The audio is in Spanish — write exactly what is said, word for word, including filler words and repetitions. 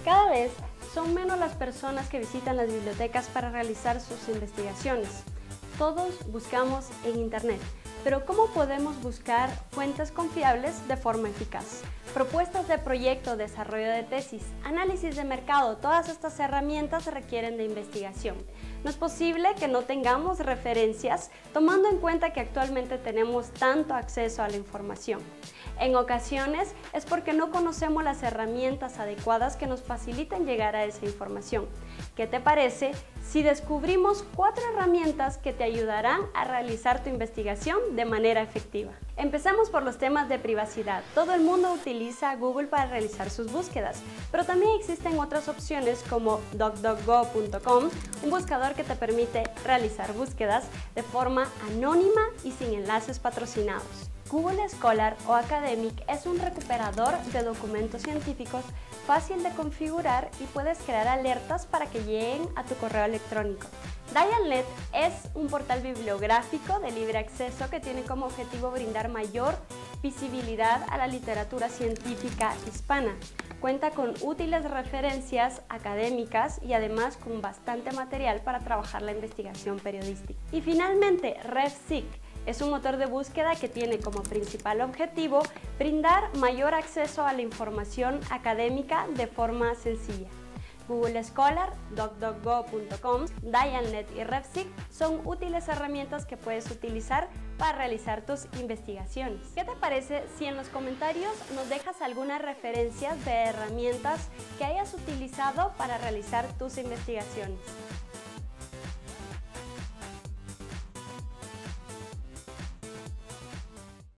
Cada vez son menos las personas que visitan las bibliotecas para realizar sus investigaciones. Todos buscamos en Internet, pero ¿cómo podemos buscar fuentes confiables de forma eficaz? Propuestas de proyecto, desarrollo de tesis, análisis de mercado, todas estas herramientas requieren de investigación. No es posible que no tengamos referencias, tomando en cuenta que actualmente tenemos tanto acceso a la información. En ocasiones es porque no conocemos las herramientas adecuadas que nos faciliten llegar a esa información. ¿Qué te parece si descubrimos cuatro herramientas que te ayudarán a realizar tu investigación de manera efectiva? Empezamos por los temas de privacidad. Todo el mundo utiliza Google para realizar sus búsquedas, pero también existen otras opciones como DuckDuckGo punto com, un buscador que te permite realizar búsquedas de forma anónima y sin enlaces patrocinados. Google Scholar o Academic es un recuperador de documentos científicos fácil de configurar y puedes crear alertas para que lleguen a tu correo electrónico. Dialnet es un portal bibliográfico de libre acceso que tiene como objetivo brindar mayor visibilidad a la literatura científica hispana. Cuenta con útiles referencias académicas y además con bastante material para trabajar la investigación periodística. Y finalmente, RefSeek es un motor de búsqueda que tiene como principal objetivo brindar mayor acceso a la información académica de forma sencilla. Google Scholar, DuckDuckGo punto com, Dialnet y RefSeek son útiles herramientas que puedes utilizar para realizar tus investigaciones. ¿Qué te parece si en los comentarios nos dejas algunas referencias de herramientas que hayas utilizado para realizar tus investigaciones?